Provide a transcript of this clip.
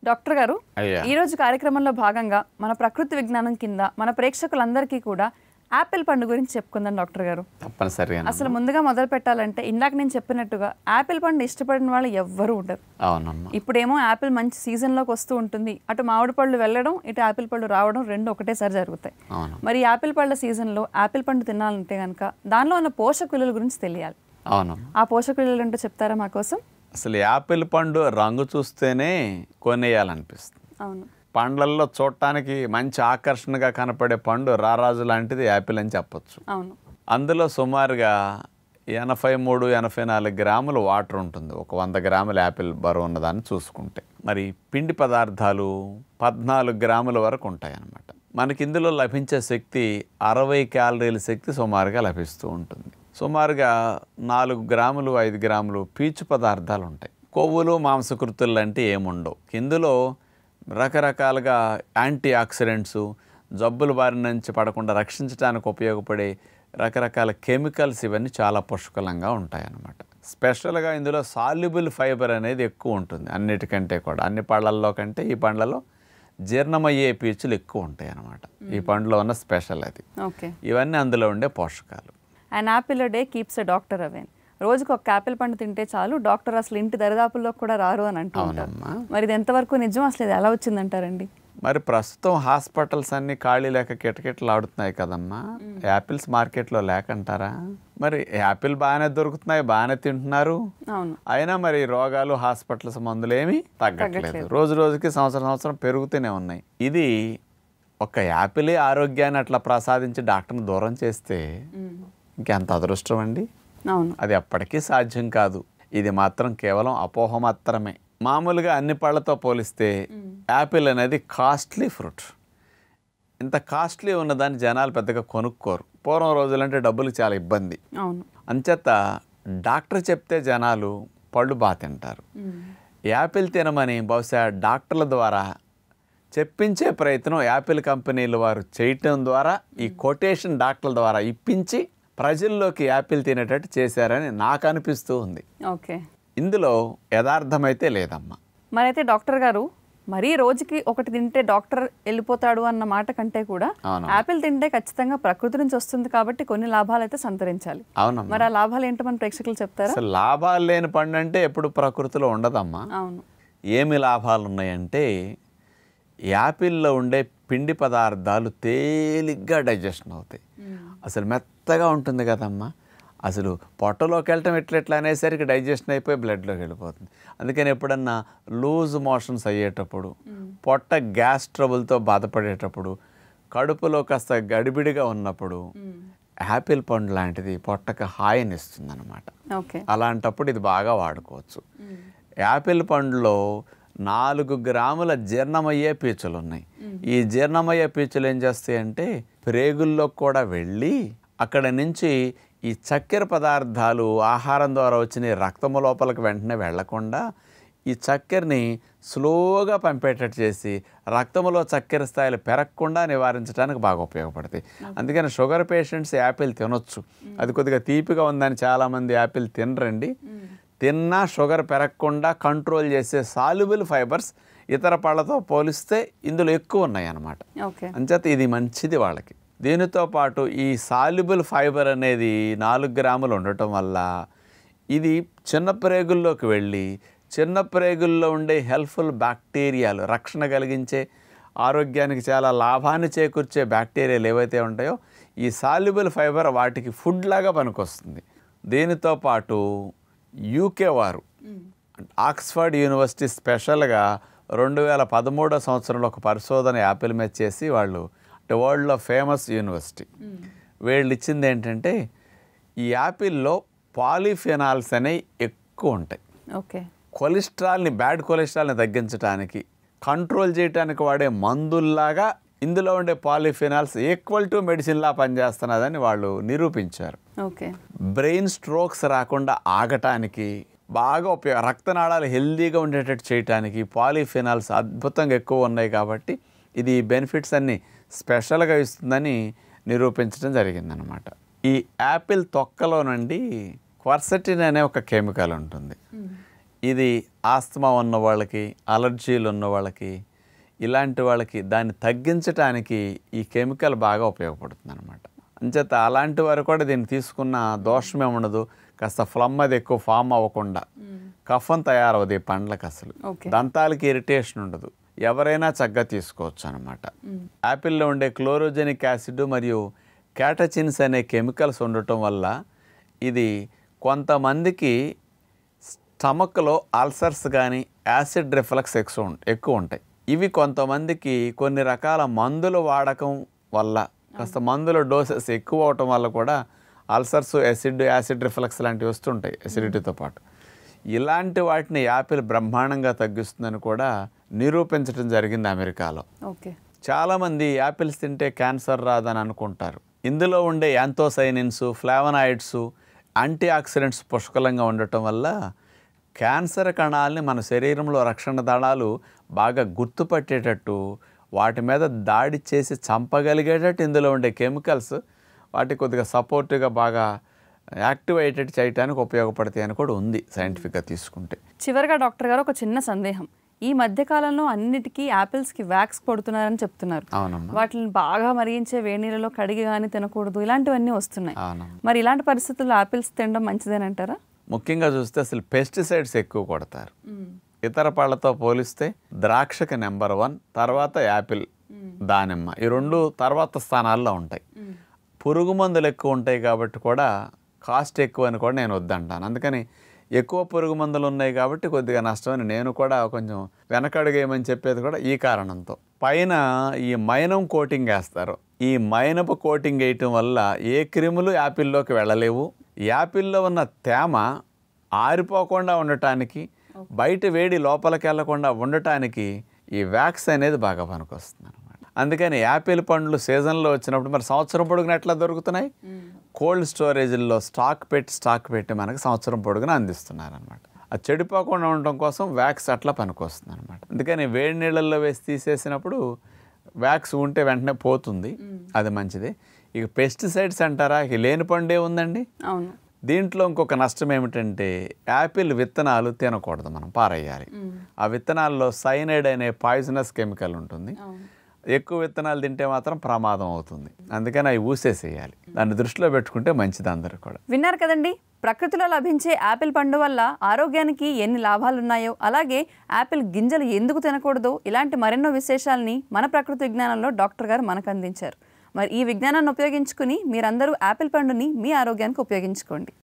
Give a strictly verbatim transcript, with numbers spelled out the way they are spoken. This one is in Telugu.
డాక్టర్ గారు ఈ రోజు కార్యక్రమంలో భాగంగా మన ప్రకృతి విజ్ఞానం కింద మన ప్రేక్షకులందరికీ కూడా యాపిల్ పండు గురించి చెప్పుకుందాం డాక్టర్ గారు. తప్పనిసరిగా అసలు ముందుగా మొదలు పెట్టాలంటే ఇందాక నేను చెప్పినట్టుగా యాపిల్ పండు ఇష్టపడిన వాళ్ళు ఎవ్వరూ ఉండరు. అవునమ్మా. ఇప్పుడేమో యాపిల్ మంచి సీజన్లోకి వస్తూ ఉంటుంది. అటు మామిడి పళ్ళు వెళ్ళడం, ఇటు యాపిల్ పళ్ళు రావడం రెండు ఒకటేసారి జరుగుతాయి. మరి యాపిల్ పళ్ళ సీజన్లో యాపిల్ పండు తినాలంటే కనుక దానిలో ఉన్న పోషక విలువల గురించి తెలియాలి. అవును. ఆ పోషక విలువలు అంటే చెప్తారా మా కోసం? అసలు యాపిల్ పండు రంగు చూస్తేనే కొనేయాలనిపిస్తుంది. అవును. పండ్లల్లో చూడటానికి మంచి ఆకర్షణగా కనపడే పండు రారాజు లాంటిది యాపిల్ అని చెప్పొచ్చు. అవును. అందులో సుమారుగా ఎనభై మూడు ఎనభై నాలుగు గ్రాములు వాటర్ ఉంటుంది ఒక వంద గ్రాముల యాపిల్ బరువు ఉన్నదాన్ని చూసుకుంటే. మరి పిండి పదార్థాలు పద్నాలుగు గ్రాముల వరకు ఉంటాయి అన్నమాట. మనకి ఇందులో లభించే శక్తి అరవై క్యాలరీల శక్తి సుమారుగా లభిస్తూ ఉంటుంది. సుమారుగా నాలుగు గ్రాములు ఐదు గ్రాములు పీచు పదార్థాలు ఉంటాయి. కొవ్వులు మాంసకృతులు లాంటి ఏముండవు. ఇందులో రకరకాలుగా యాంటీ ఆక్సిడెంట్స్, జబ్బుల బారి నుంచి పడకుండా రక్షించడానికి ఉపయోగపడే రకరకాల కెమికల్స్ ఇవన్నీ చాలా పుష్కలంగా ఉంటాయన్నమాట. స్పెషల్గా ఇందులో సాల్యుబుల్ ఫైబర్ అనేది ఎక్కువ ఉంటుంది అన్నిటికంటే కూడా. అన్ని పళ్ళల్లో కంటే ఈ పండ్లలో జీర్ణమయ్యే పీచులు ఎక్కువ ఉంటాయి అన్నమాట. ఈ పండులో ఉన్న స్పెషల్ అది. ఓకే. ఇవన్నీ అందులో ఉండే పోషకాలు. And apple day keeps a doctor away. రోజుకు ఒక యాపిల్ పండు తింటే చాలు, డాక్టర్ అసలు ఇంటి దరిదాపుల్లో కూడా రారు అని అంటూ ఉంటారు. మరి ఇది ఎంతవరకు నిజం? అసలు ఇది ఎలా వచ్చిందంటారండి? మరి ప్రస్తుతం హాస్పిటల్స్ అన్ని ఖాళీ లేక కిటకిటలు ఆడుతున్నాయి కదమ్మా. యాపిల్స్ మార్కెట్లో లేకంటారా? మరి యాపిల్ బాగానే దొరుకుతున్నాయి, బాగానే తింటున్నారు. అయినా మరి రోగాలు హాస్పిటల్స్ మందులు ఏమీ తగ్గట్లేదు. రోజు రోజుకి సంవత్సరం సంవత్సరం పెరుగుతూనే ఉన్నాయి. ఇది ఒక యాపిలే ఆరోగ్యాన్ని అట్లా ప్రసాదించి డాక్టర్ని దూరం చేస్తే ఇంకెంత అదృష్టం అండి. అది ఎప్పటికీ సాధ్యం కాదు. ఇది మాత్రం కేవలం అపోహ మాత్రమే. మామూలుగా అన్ని పళ్ళతో పోలిస్తే యాపిల్ అనేది కాస్ట్లీ ఫ్రూట్. ఇంత కాస్ట్లీ ఉన్నదాన్ని జనాలు పెద్దగా కొనుక్కోరు. పూర్వం రోజులంటే డబ్బులు చాలా ఇబ్బంది. అంచేత డాక్టర్ చెప్తే జనాలు పళ్ళు బాగా తింటారు. యాపిల్ తినమని బహుశా డాక్టర్ల ద్వారా చెప్పించే ప్రయత్నం యాపిల్ కంపెనీలు వారు చేయటం ద్వారా, ఈ కొటేషన్ డాక్టర్ల ద్వారా ఇప్పించి ప్రజల్లోకి యాపిల్ తినేటట్టు చేశారని నాకు అనిపిస్తూ ఉంది. ఓకే. ఇందులో యథార్థమైతే లేదమ్మా. మరైతే డాక్టర్ గారు, మరీ రోజుకి ఒకటి తింటే డాక్టర్ వెళ్ళిపోతాడు అన్న మాట కంటే కూడా యాపిల్ తింటే ఖచ్చితంగా ప్రకృతి నుంచి వస్తుంది కాబట్టి కొన్ని లాభాలు అయితే సంతరించాలి. అవును. మరి ఆ లాభాలు ఏంటో మన ప్రేక్షకులు చెప్తారా? అసలు లాభాలు లేని పండు అంటే ఎప్పుడు ప్రకృతిలో ఉండదమ్మా. అవును. ఏమి లాభాలు ఉన్నాయంటే యాపిల్లో ఉండే పిండి పదార్థాలు తేలిగ్గా డైజెషన్ అవుతాయి. అసలు మెత్తగా ఉంటుంది కదమ్మా. అసలు పొట్టలోకి వెళ్ళటం ఎట్లా ఎట్లా అనేసరికి డైజెషన్ అయిపోయి బ్లడ్లోకి వెళ్ళిపోతుంది. అందుకని ఎప్పుడన్నా లూజ్ మోషన్స్ అయ్యేటప్పుడు, పొట్ట గ్యాస్ ట్రబుల్తో బాధపడేటప్పుడు, కడుపులో కాస్త గడిబిడిగా ఉన్నప్పుడు యాపిల్ పండు లాంటిది పొట్టకు హాయిని ఇస్తుంది అనమాట. అలాంటప్పుడు ఇది బాగా వాడుకోవచ్చు. యాపిల్ పండులో నాలుగు గ్రాముల జీర్ణమయ్యే పీచులు ఉన్నాయి. ఈ జీర్ణమయ్యే పీచులు ఏం చేస్తాయంటే ప్రేగుల్లో కూడా వెళ్ళి అక్కడ నుంచి ఈ చక్కెర పదార్థాలు ఆహారం ద్వారా వచ్చిన రక్తము లోపలికి వెంటనే వెళ్లకుండా ఈ చక్కెరని స్లోగా పంపేటట్టు చేసి రక్తంలో చక్కెర స్థాయిలు పెరగకుండా నివారించడానికి బాగా ఉపయోగపడతాయి. అందుకని షుగర్ పేషెంట్స్ యాపిల్ తినొచ్చు. అది కొద్దిగా తీపిగా ఉందని చాలామంది యాపిల్ తినరండి. తిన్నా షుగర్ పెరగకుండా కంట్రోల్ చేసే సాల్యుబుల్ ఫైబర్స్ ఇతర పళ్ళతో పోలిస్తే ఇందులో ఎక్కువ ఉన్నాయి అన్నమాట. అంచేత ఇది మంచిది వాళ్ళకి. దీనితో పాటు ఈ సాల్యుబుల్ ఫైబర్ అనేది నాలుగు గ్రాములు ఉండటం వల్ల ఇది చిన్న ప్రేగుల్లోకి వెళ్ళి చిన్న ప్రేగుల్లో ఉండే హెల్ప్ఫుల్ బ్యాక్టీరియాలు, రక్షణ కలిగించే, ఆరోగ్యానికి చాలా లాభాన్ని చేకూర్చే బ్యాక్టీరియాలు ఏవైతే ఉంటాయో ఈ సాల్యుబుల్ ఫైబర్ వాటికి ఫుడ్ లాగా పనికొస్తుంది. దీనితో పాటు యూకే వారు ఆక్స్ఫర్డ్ యూనివర్సిటీ స్పెషల్గా రెండు వేల పదమూడో సంవత్సరంలో ఒక పరిశోధన యాపిల్ మీద చేసి వాళ్ళు అంటే వరల్డ్లో ఫేమస్ యూనివర్సిటీ వీళ్ళు ఇచ్చింది ఏంటంటే ఈ యాపిల్లో పాలిఫెనాల్స్ అనేవి ఎక్కువ ఉంటాయి. ఓకే. కొలెస్ట్రాల్ని, బ్యాడ్ కొలెస్ట్రాల్ని తగ్గించడానికి, కంట్రోల్ చేయడానికి వాడే మందుల్లాగా ఇందులో ఉండే పాలిఫెనాల్స్ ఈక్వల్ టు మెడిసిన్లా పనిచేస్తున్నదని వాళ్ళు నిరూపించారు. ఓకే. బ్రెయిన్ స్ట్రోక్స్ రాకుండా ఆగటానికి బాగా ఉపయోగ, రక్తనాళాలు హెల్దీగా ఉండేటట్టు చేయడానికి పాలిఫెనాల్స్ అద్భుతంగా ఎక్కువ ఉన్నాయి కాబట్టి ఇది బెనిఫిట్స్ అన్ని స్పెషల్గా ఇస్తుందని నిరూపించడం జరిగిందనమాట. ఈ యాపిల్ తొక్కలో నుండి క్వర్సెటిన్ అనే ఒక కెమికల్ ఉంటుంది. ఇది ఆస్తమా ఉన్న వాళ్ళకి, అలర్జీలు ఉన్న వాళ్ళకి, ఇలాంటి వాళ్ళకి దాన్ని తగ్గించడానికి ఈ కెమికల్ బాగా ఉపయోగపడుతుంది అనమాట. అంచేత అలాంటి వారు కూడా దీన్ని తీసుకున్న దోషం ఏముండదు. కాస్త ఫ్లమ్ అది ఎక్కువ ఫామ్ అవ్వకుండా, కఫం తయారవదు ఈ పండ్లకు, అసలు దంతాలకి ఇరిటేషన్ ఉండదు. ఎవరైనా చక్కగా తీసుకోవచ్చు అనమాట. యాపిల్లో ఉండే క్లోరోజెనిక్ యాసిడ్ మరియు క్యాటచిన్స్ అనే కెమికల్స్ ఉండటం వల్ల ఇది కొంతమందికి స్టమక్లో అల్సర్స్ కానీ యాసిడ్ రిఫ్లక్స్ ఎక్కువ ఎక్కువ ఉంటాయి. ఇవి కొంతమందికి కొన్ని రకాల మందుల వాడకం వల్ల, కాస్త మందుల డోసెస్ ఎక్కువ అవటం వల్ల కూడా అల్సర్స్, యాసిడ్ యాసిడ్ రిఫ్లక్స్ లాంటివి వస్తుంటాయి ఎసిడిటీతో పాటు. ఇలాంటి వాటిని యాపిల్ బ్రహ్మాండంగా తగ్గిస్తుందని కూడా నిరూపించడం జరిగింది అమెరికాలో. ఓకే. చాలామంది యాపిల్స్ తింటే క్యాన్సర్ రాదని అనుకుంటారు. ఇందులో ఉండే యాంథోసైనిన్స్, ఫ్లావనాయిడ్స్, యాంటీ ఆక్సిడెంట్స్ పుష్కలంగా ఉండటం వల్ల క్యాన్సర్ కణాలని మన శరీరంలో రక్షణ దళాలు బాగా గుర్తుపట్టేటట్టు, వాటి మీద దాడి చేసి చంపగలిగేటట్టు ఇందులో ఉండే కెమికల్స్ వాటి కొద్దిగా సపోర్టివ్గా బాగా యాక్టివేటెడ్ చేయడానికి ఉపయోగపడతాయి అని కూడా ఉంది సైంటిఫిక్గా తీసుకుంటే. చివరిగా డాక్టర్ గారు ఒక చిన్న సందేహం. ఈ మధ్యకాలంలో అన్నిటికీ యాపిల్స్కి వ్యాక్స్ కొడుతున్నారని చెప్తున్నారు. అవునమ్మా. వాటిని బాగా మరిగించే వేడి నీళ్ళలో కడిగి కానీ తినకూడదు, ఇలాంటివన్నీ వస్తున్నాయి. మరి ఇలాంటి పరిస్థితుల్లో యాపిల్స్ తినడం మంచిదేనంటారా? ముఖ్యంగా చూస్తే అసలు పెస్టిసైడ్స్ ఎక్కువ కొడతారు. ఇతర పళ్ళతో పోలిస్తే ద్రాక్షకి నెంబర్ వన్, తర్వాత యాపిల్, దానిమ్మ, ఈ రెండు తర్వాత స్థానాల్లో ఉంటాయి. పురుగు మందులు ఎక్కువ ఉంటాయి కాబట్టి కూడా కాస్ట్ ఎక్కువ అని కూడా నేను వద్దంటాను. అందుకని ఎక్కువ పురుగు మందులు ఉన్నాయి కాబట్టి కొద్దిగా నష్టమని నేను కూడా కొంచెం వెనకడుగేయమని చెప్పేది కూడా ఈ కారణంతో. పైన ఈ మైనం కోటింగ్ వేస్తారు. ఈ మైనపు కోటింగ్ వేయటం వల్ల ఏ క్రిములు యాపిల్లోకి వెళ్ళలేవు. యాపిల్లో ఉన్న తేమ ఆరిపోకుండా ఉండటానికి, బయట వేడి లోపలికి వెళ్లకుండా ఉండటానికి ఈ వ్యాక్స్ అనేది బాగా పనికొస్తుంది అనమాట. అందుకని యాపిల్ పండ్లు సీజన్లో వచ్చినప్పుడు మరి సంవత్సరం పొడుగున ఎట్లా దొరుకుతున్నాయి? కోల్డ్ స్టోరేజ్ల్లో స్టాక్ పెట్టి స్టాక్ పెట్టి మనకి సంవత్సరం పొడుగున అందిస్తున్నారు అనమాట. అది చెడిపోకుండా ఉండటం కోసం వ్యాక్స్ అట్లా పనికొస్తుంది అనమాట. అందుకని వేడి నీళ్ళల్లో వేసి తీసేసినప్పుడు వ్యాక్స్ ఉంటే వెంటనే పోతుంది, అది మంచిది. ఇక పెస్టిసైడ్స్ అంటారా, ఇక లేని పండే ఉందండి. అవును. దీంట్లో ఇంకొక నష్టం ఏమిటంటే యాపిల్ విత్తనాలు తినకూడదు, మనం పారేయాలి. ఆ విత్తనాల్లో సైనైడ్ అనే పాయిజనస్ కెమికల్ ఉంటుంది. ఎక్కువ విత్తనాలు తింటే మాత్రం ప్రమాదం అవుతుంది. అందుకని అవి ఊసేసేయాలి. దాన్ని దృష్టిలో పెట్టుకుంటే మంచిది అందరూ కూడా. విన్నారు కదండి, ప్రకృతిలో లభించే యాపిల్ పండు వల్ల ఆరోగ్యానికి ఎన్ని లాభాలు ఉన్నాయో, అలాగే యాపిల్ గింజలు ఎందుకు తినకూడదో, ఇలాంటి మరెన్నో విశేషాలని మన ప్రకృతి విజ్ఞానంలో డాక్టర్ గారు మనకు అందించారు. మరి ఈ విజ్ఞానాన్ని ఉపయోగించుకుని మీరందరూ యాపిల్ పండుని మీ ఆరోగ్యానికి ఉపయోగించుకోండి.